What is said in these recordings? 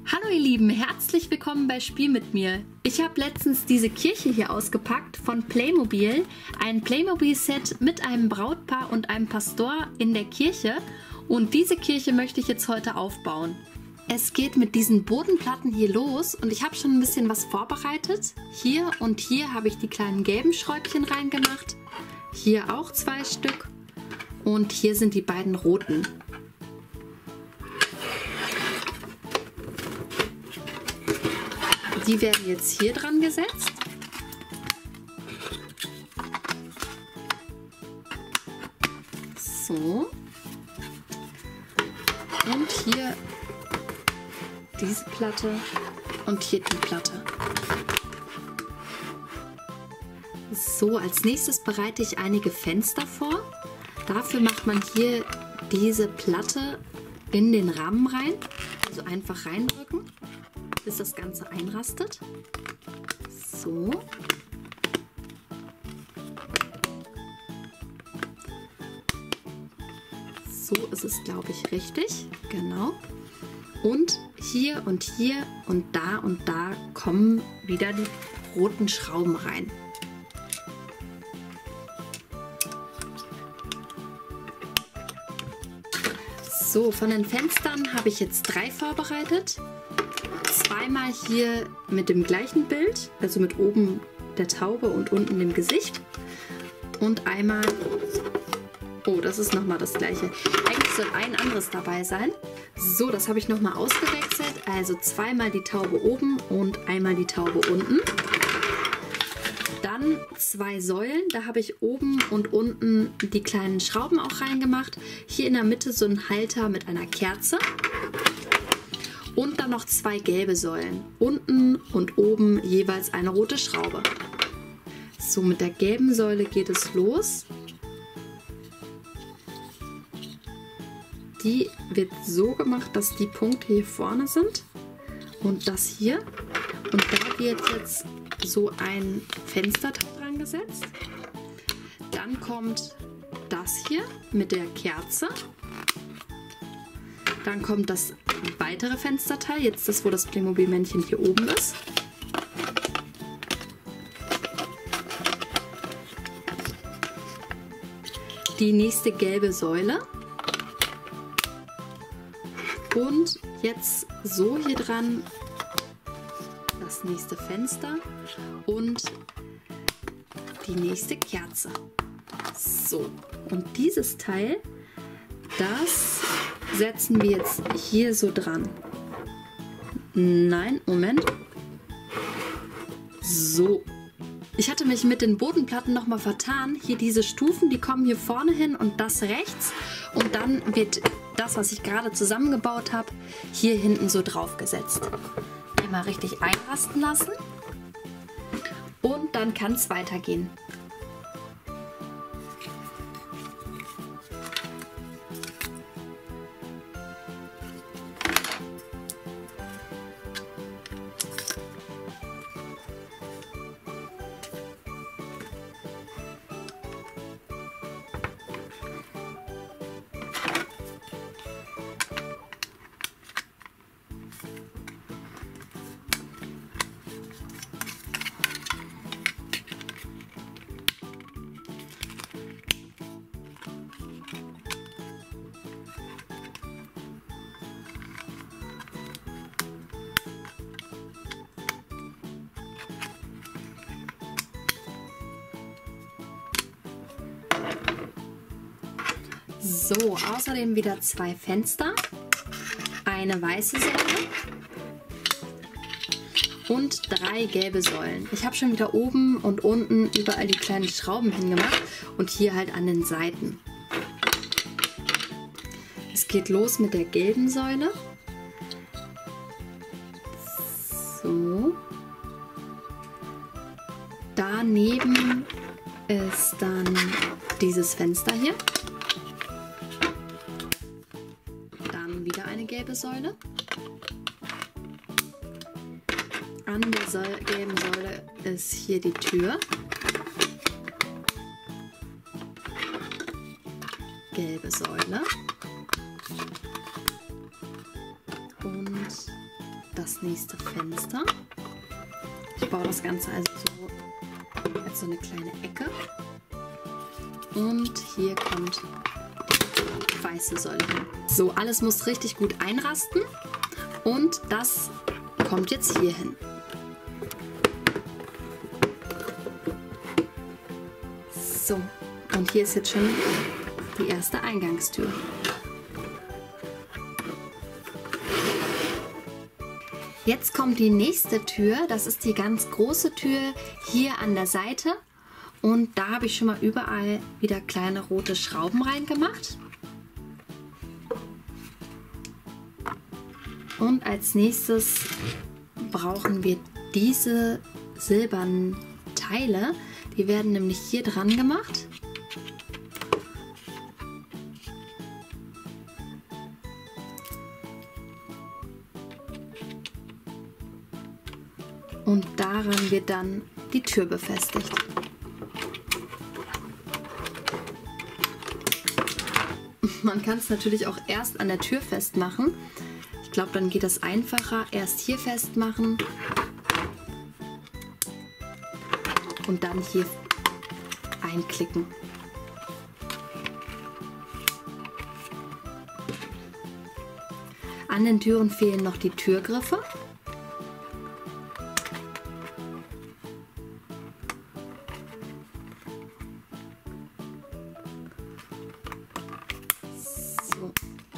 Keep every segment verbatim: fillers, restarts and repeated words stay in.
Hallo ihr Lieben, herzlich willkommen bei Spiel mit mir. Ich habe letztens diese Kirche hier ausgepackt von Playmobil. Ein Playmobil-Set mit einem Brautpaar und einem Pastor in der Kirche. Und diese Kirche möchte ich jetzt heute aufbauen. Es geht mit diesen Bodenplatten hier los und ich habe schon ein bisschen was vorbereitet. Hier und hier habe ich die kleinen gelben Schräubchen reingemacht. Hier auch zwei Stück. Und hier sind die beiden roten. Die werden jetzt hier dran gesetzt. So. Und hier diese Platte und hier die Platte. So, als nächstes bereite ich einige Fenster vor. Dafür macht man hier diese Platte in den Rahmen rein. Also einfach reindrücken, bis das Ganze einrastet. So. So ist es, glaube ich, richtig. Genau. Und hier und hier und da und da kommen wieder die roten Schrauben rein. So, von den Fenstern habe ich jetzt drei vorbereitet. Zweimal hier mit dem gleichen Bild, also mit oben der Taube und unten dem Gesicht. Und einmal, oh, das ist nochmal das gleiche. Eigentlich soll ein anderes dabei sein. So, das habe ich nochmal ausgewechselt. Also zweimal die Taube oben und einmal die Taube unten. Dann zwei Säulen, da habe ich oben und unten die kleinen Schrauben auch reingemacht. Hier in der Mitte so ein Halter mit einer Kerze. Und dann noch zwei gelbe Säulen. Unten und oben jeweils eine rote Schraube. So, mit der gelben Säule geht es los. Die wird so gemacht, dass die Punkte hier vorne sind. Und das hier. Und da wird jetzt so ein Fenster dran gesetzt. Dann kommt das hier mit der Kerze. Dann kommt das weitere Fensterteil, jetzt das, wo das Playmobil-Männchen hier oben ist. Die nächste gelbe Säule. Und jetzt so hier dran das nächste Fenster und die nächste Kerze. So, und dieses Teil, das setzen wir jetzt hier so dran. Nein, Moment. So. Ich hatte mich mit den Bodenplatten nochmal vertan. Hier diese Stufen, die kommen hier vorne hin und das rechts. Und dann wird das, was ich gerade zusammengebaut habe, hier hinten so drauf gesetzt. Einmal richtig einrasten lassen. Und dann kann es weitergehen. So, außerdem wieder zwei Fenster, eine weiße Säule und drei gelbe Säulen. Ich habe schon wieder oben und unten überall die kleinen Schrauben hingemacht und hier halt an den Seiten. Es geht los mit der gelben Säule. So. Daneben ist dann dieses Fenster hier. Wieder eine gelbe Säule. An der Säule, gelben Säule ist hier die Tür. Gelbe Säule. Und das nächste Fenster. Ich baue das Ganze also so als so eine kleine Ecke. Und hier kommt die weiße Säule hin. So, alles muss richtig gut einrasten. Und das kommt jetzt hier hin. So, und hier ist jetzt schon die erste Eingangstür. Jetzt kommt die nächste Tür, das ist die ganz große Tür hier an der Seite. Und da habe ich schon mal überall wieder kleine rote Schrauben reingemacht. Und als nächstes brauchen wir diese silbernen Teile. Die werden nämlich hier dran gemacht. Und daran wird dann die Tür befestigt. Man kann es natürlich auch erst an der Tür festmachen. Ich glaube, dann geht das einfacher. Erst hier festmachen und dann hier einklicken. An den Türen fehlen noch die Türgriffe. So.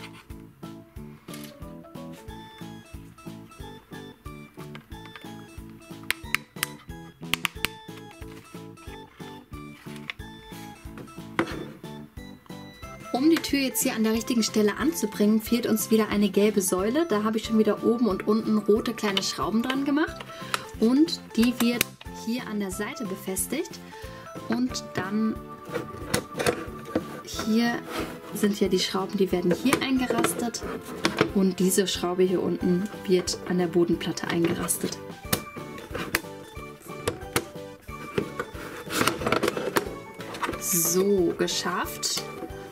Um die Tür jetzt hier an der richtigen Stelle anzubringen, fehlt uns wieder eine gelbe Säule. Da habe ich schon wieder oben und unten rote kleine Schrauben dran gemacht. Und die wird hier an der Seite befestigt. Und dann hier sind ja die Schrauben, die werden hier eingerastet. Und diese Schraube hier unten wird an der Bodenplatte eingerastet. So, geschafft.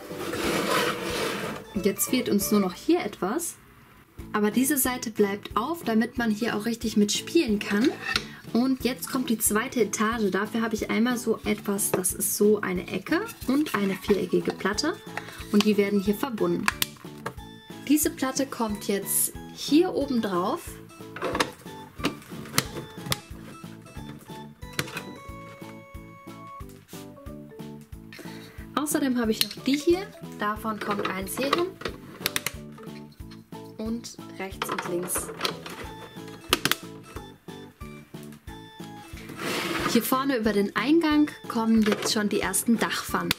Jetzt fehlt uns nur noch hier etwas, aber diese Seite bleibt auf, damit man hier auch richtig mitspielen kann. Und jetzt kommt die zweite Etage. Dafür habe ich einmal so etwas, das ist so eine Ecke und eine viereckige Platte und die werden hier verbunden. Diese Platte kommt jetzt hier oben drauf. Außerdem habe ich noch die hier, davon kommt eins hier hin und rechts und links. Hier vorne über den Eingang kommen jetzt schon die ersten Dachpfannen.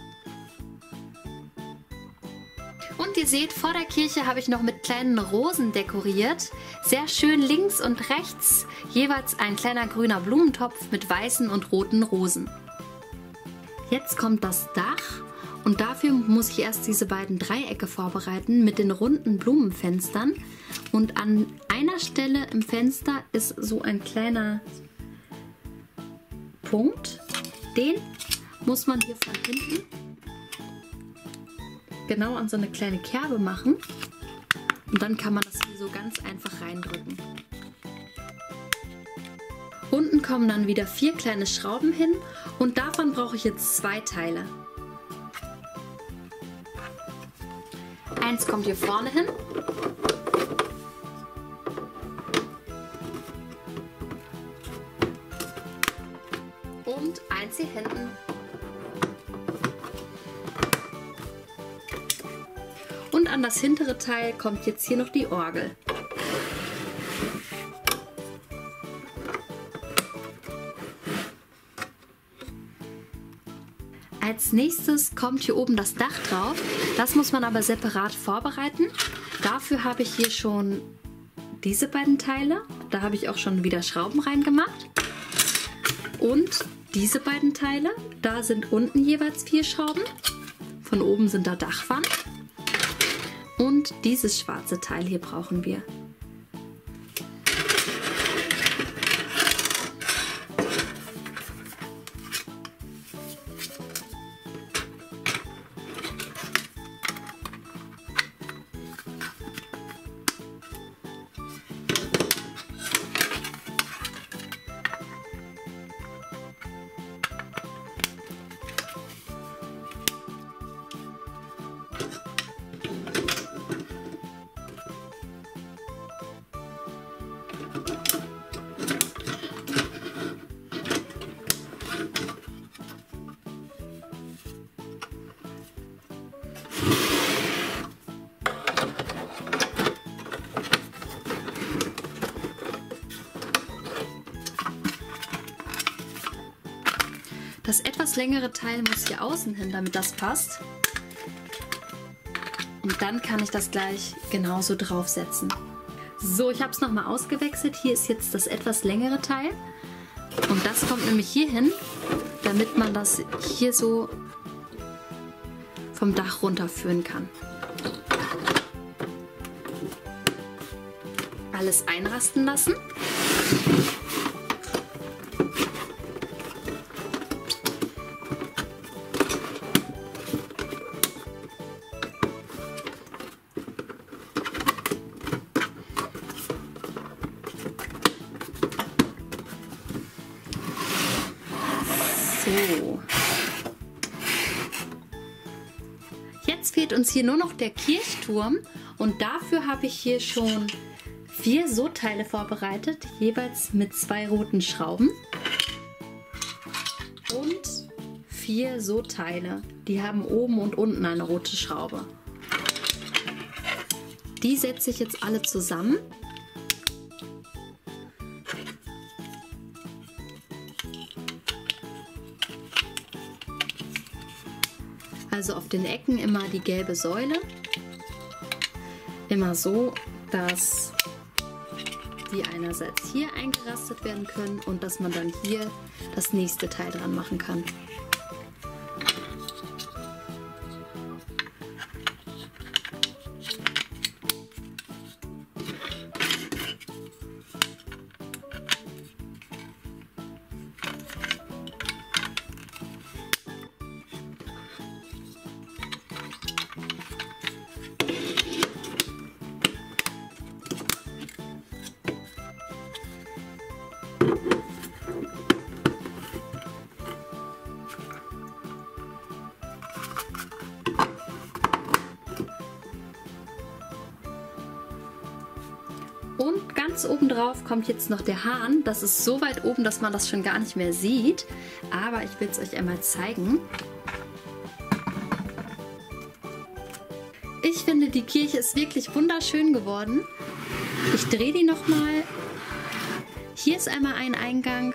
Und ihr seht, vor der Kirche habe ich noch mit kleinen Rosen dekoriert. Sehr schön links und rechts jeweils ein kleiner grüner Blumentopf mit weißen und roten Rosen. Jetzt kommt das Dach und dafür muss ich erst diese beiden Dreiecke vorbereiten mit den runden Blumenfenstern. Und an einer Stelle im Fenster ist so ein kleiner Punkt. Den muss man hier von hinten genau an so eine kleine Kerbe machen. Und dann kann man das hier so ganz einfach reindrücken. Unten kommen dann wieder vier kleine Schrauben hin und davon brauche ich jetzt zwei Teile. Eins kommt hier vorne hin. Und eins hier hinten. Und an das hintere Teil kommt jetzt hier noch die Orgel. Als nächstes kommt hier oben das Dach drauf. Das muss man aber separat vorbereiten. Dafür habe ich hier schon diese beiden Teile. Da habe ich auch schon wieder Schrauben reingemacht. Und diese beiden Teile. Da sind unten jeweils vier Schrauben. Von oben sind da Dachpfannen. Und dieses schwarze Teil hier brauchen wir. Das etwas längere Teil muss hier außen hin, damit das passt. Und dann kann ich das gleich genauso draufsetzen. So, ich habe es nochmal ausgewechselt. Hier ist jetzt das etwas längere Teil. Und das kommt nämlich hier hin, damit man das hier so vom Dach runterführen kann. Alles einrasten lassen. So. Jetzt fehlt uns hier nur noch der Kirchturm und dafür habe ich hier schon vier So-Teile vorbereitet, jeweils mit zwei roten Schrauben und vier So-Teile. Die haben oben und unten eine rote Schraube. Die setze ich jetzt alle zusammen. Also auf den Ecken immer die gelbe Säule. Immer so, dass die einerseits hier eingerastet werden können und dass man dann hier das nächste Teil dran machen kann. Und ganz oben drauf kommt jetzt noch der Hahn. Das ist so weit oben, dass man das schon gar nicht mehr sieht. Aber ich will es euch einmal zeigen. Ich finde, die Kirche ist wirklich wunderschön geworden. Ich drehe die nochmal. Hier ist einmal ein Eingang.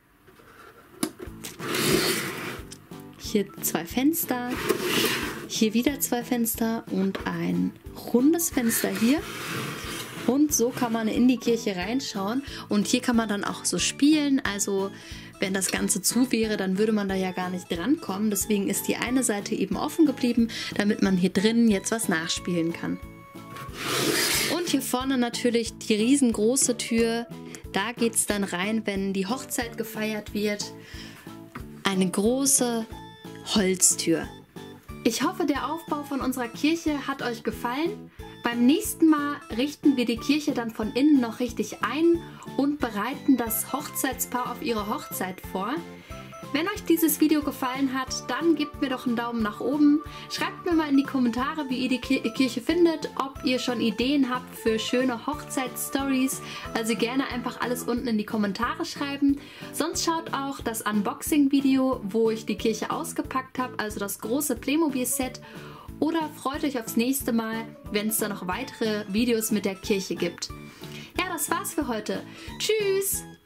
Hier zwei Fenster. Hier wieder zwei Fenster und ein rundes Fenster hier. Und so kann man in die Kirche reinschauen und hier kann man dann auch so spielen. Also wenn das Ganze zu wäre, dann würde man da ja gar nicht drankommen. Deswegen ist die eine Seite eben offen geblieben, damit man hier drinnen jetzt was nachspielen kann. Und hier vorne natürlich die riesengroße Tür. Da geht es dann rein, wenn die Hochzeit gefeiert wird. Eine große Holztür. Ich hoffe, der Aufbau von unserer Kirche hat euch gefallen. Beim nächsten Mal richten wir die Kirche dann von innen noch richtig ein und bereiten das Hochzeitspaar auf ihre Hochzeit vor. Wenn euch dieses Video gefallen hat, dann gebt mir doch einen Daumen nach oben. Schreibt mir mal in die Kommentare, wie ihr die Kirche findet, ob ihr schon Ideen habt für schöne Hochzeitsstories. Also gerne einfach alles unten in die Kommentare schreiben. Sonst schaut auch das Unboxing-Video, wo ich die Kirche ausgepackt habe, also das große Playmobil-Set. Oder freut euch aufs nächste Mal, wenn es da noch weitere Videos mit der Kirche gibt. Ja, das war's für heute. Tschüss!